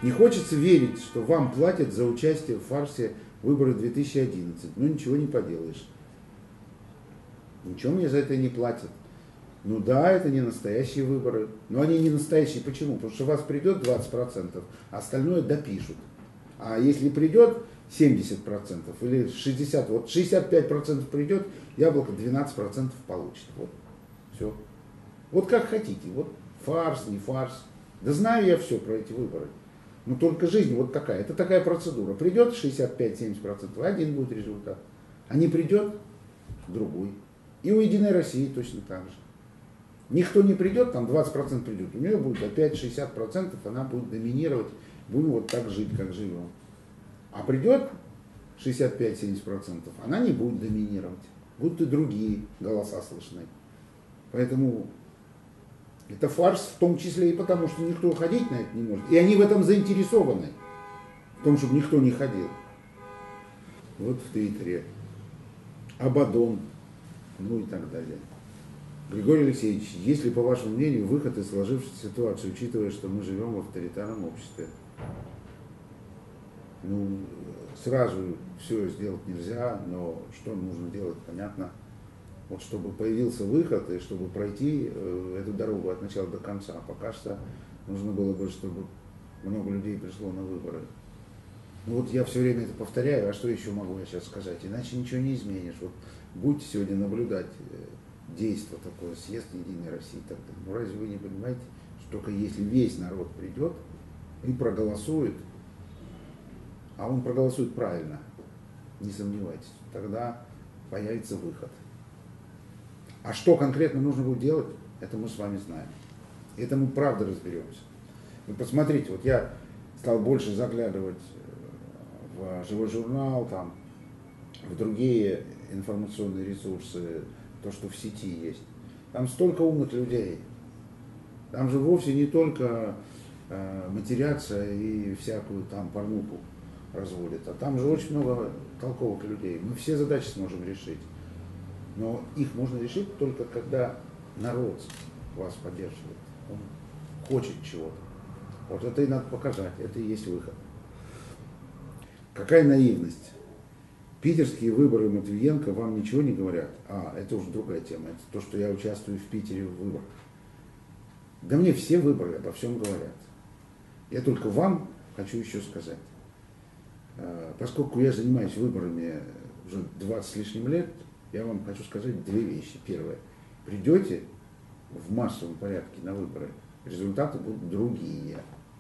Не хочется верить, что вам платят за участие в фарсе выборы 2011. Ну ничего не поделаешь. Ничего мне за это не платят. Ну да, это не настоящие выборы. Но они не настоящие. Почему? Потому что у вас придет 20%, а остальное допишут. А если придет 70% или 60%, вот 65% придет, Яблоко 12% получит. Вот. Все. Вот как хотите. Вот фарс, не фарс. Да знаю я все про эти выборы. Но только жизнь вот такая. Это такая процедура. Придет 65-70%, один будет результат. А не придет, другой. И у Единой России точно так же. Никто не придет, там 20% придет. У нее будет опять 60%, она будет доминировать. Будем вот так жить, как живем. А придет 65-70%, она не будет доминировать. Будут и другие голоса слышны. Поэтому это фарс в том числе и потому, что никто ходить на это не может. И они в этом заинтересованы. В том, чтобы никто не ходил. Вот в Твиттере. Абаддон. Ну и так далее. Григорий Алексеевич, есть ли, по вашему мнению, выход из сложившейся ситуации, учитывая, что мы живем в авторитарном обществе? Ну, сразу все сделать нельзя, но что нужно делать, понятно. Вот чтобы появился выход и чтобы пройти эту дорогу от начала до конца. Пока что нужно было бы, чтобы много людей пришло на выборы. Ну вот я все время это повторяю, а что еще могу я сейчас сказать? Иначе ничего не изменишь. Вот будете сегодня наблюдать действо такое, съезд Единой России. Так, ну разве вы не понимаете, что только если весь народ придет и проголосует, а он проголосует правильно, не сомневайтесь, тогда появится выход. А что конкретно нужно будет делать, это мы с вами знаем. Это мы правда разберемся. Вы посмотрите, вот я стал больше заглядывать в живой журнал, там, в другие информационные ресурсы, то, что в сети есть. Там столько умных людей. Там же вовсе не только матерятся и всякую там порнуху разводят, а там же очень много толковых людей. Мы все задачи сможем решить. Но их можно решить только когда народ вас поддерживает. Он хочет чего-то. Вот это и надо показать, это и есть выход. Какая наивность. Питерские выборы Матвиенко вам ничего не говорят? А, это уже другая тема. Это то, что я участвую в Питере в выборах. Да мне все выборы обо всем говорят. Я только вам хочу еще сказать. Поскольку я занимаюсь выборами уже 20 с лишним лет, я вам хочу сказать две вещи. Первое. Придете в массовом порядке на выборы, результаты будут другие.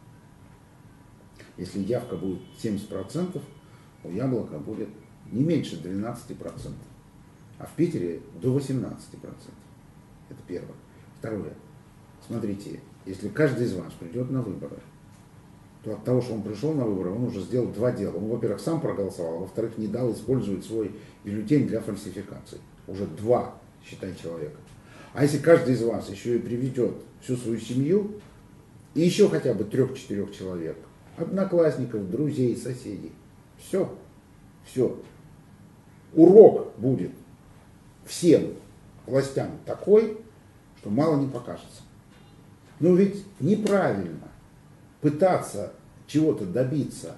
Если явка будет 70%, у Яблока будет не меньше 12%, а в Питере до 18%. Это первое. Второе. Смотрите, если каждый из вас придет на выборы, то от того, что он пришел на выборы, он уже сделал два дела. Он, во-первых, сам проголосовал, а во-вторых, не дал использовать свой бюллетень для фальсификации. Уже два, считай, человека. А если каждый из вас еще и приведет всю свою семью, и еще хотя бы 3-4 человек, одноклассников, друзей, соседей, все. Урок будет всем властям такой, что мало не покажется. Но ведь неправильно пытаться чего-то добиться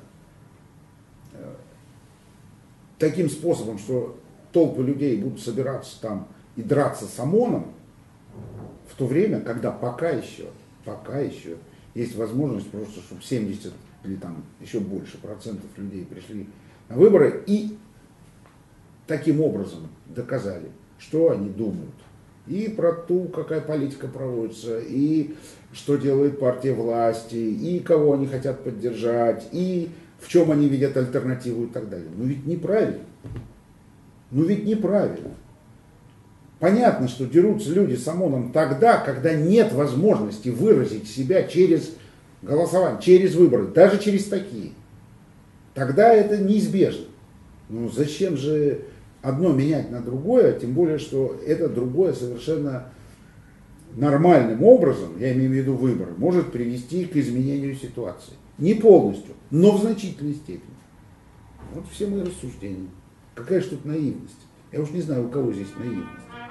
таким способом, что толпы людей будут собираться там и драться с ОМОНом, в то время, когда пока еще есть возможность просто, чтобы 70 или там еще больше процентов людей пришли на выборы и таким образом доказали, что они думают. И про то, какая политика проводится, и что делает партия власти, и кого они хотят поддержать, и в чем они видят альтернативу и так далее. Но ведь неправильно. Понятно, что дерутся люди с ОМОНом тогда, когда нет возможности выразить себя через голосование, через выборы, даже через такие. Тогда это неизбежно. Ну зачем же одно менять на другое, тем более, что это другое совершенно нормальным образом, я имею в виду выборы, может привести к изменению ситуации. Не полностью, но в значительной степени. Вот все мои рассуждения. Какая же тут наивность? Я уж не знаю, у кого здесь наивность.